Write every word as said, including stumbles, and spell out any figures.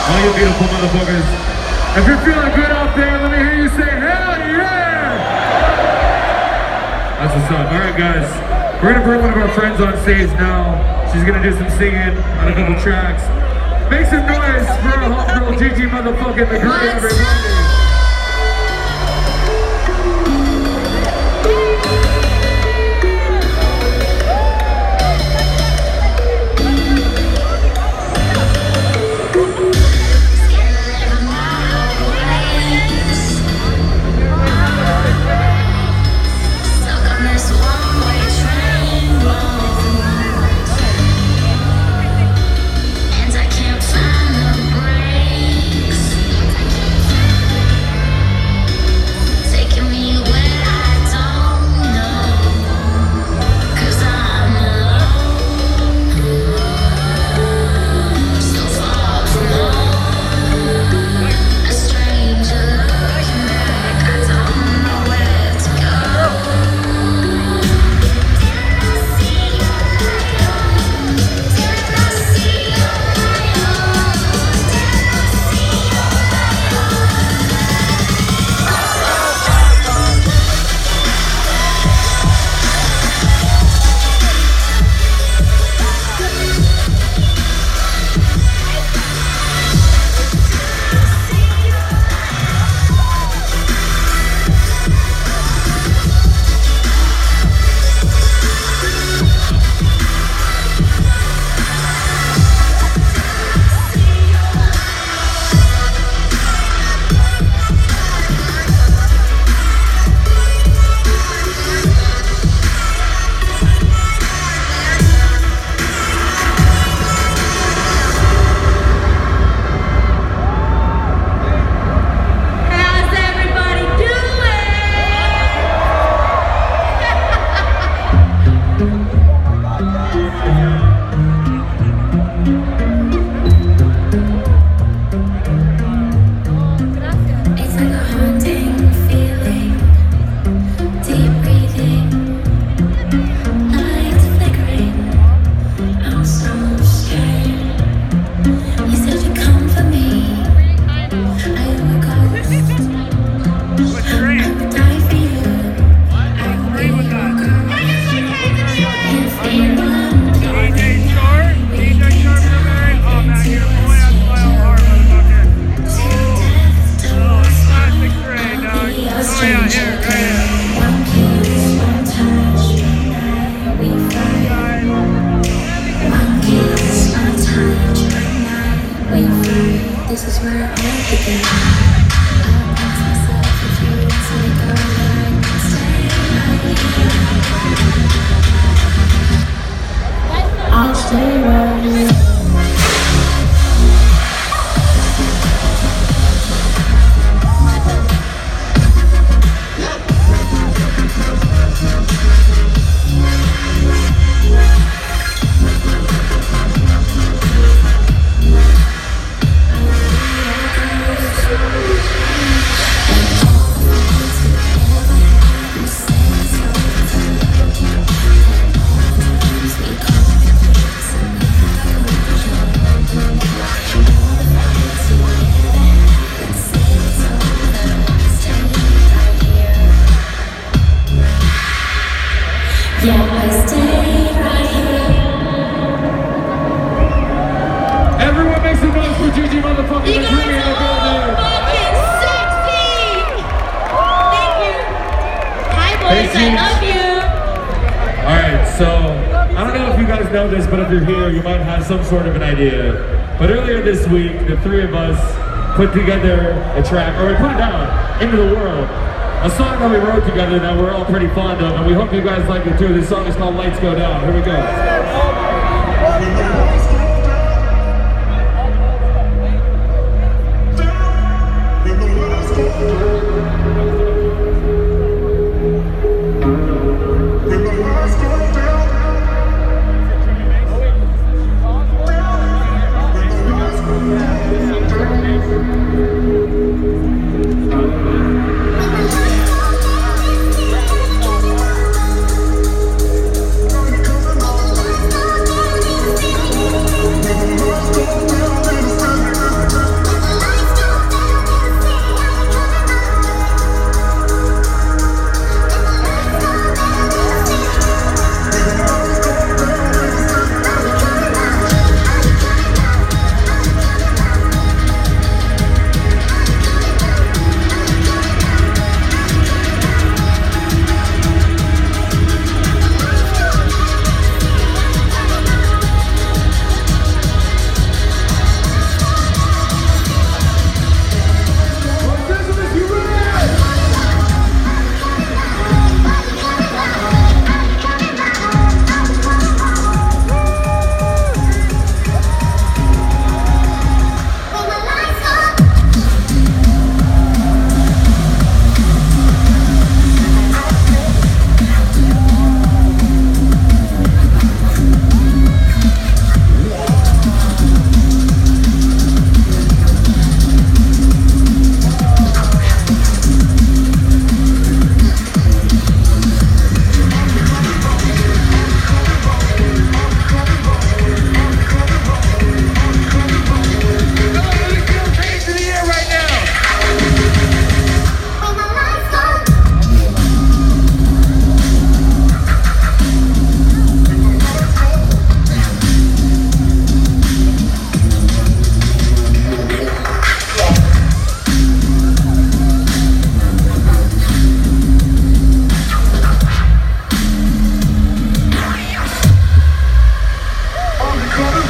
All you beautiful motherfuckers. If you're feeling good out there, let me hear you say, hell yeah! That's what's up. All right, guys. We're gonna bring one of our friends on stage now. She's gonna do some singing on a couple tracks. Make some noise for our homegirl Gigi motherfucking McCurry, everybody. Some sort of an idea, but earlier this week the three of us put together a track, or we put it out into the world, a song that we wrote together that we're all pretty fond of, and we hope you guys like it too. This song is called Lights Go Down. Here we go. We'll be right back. motherfucker.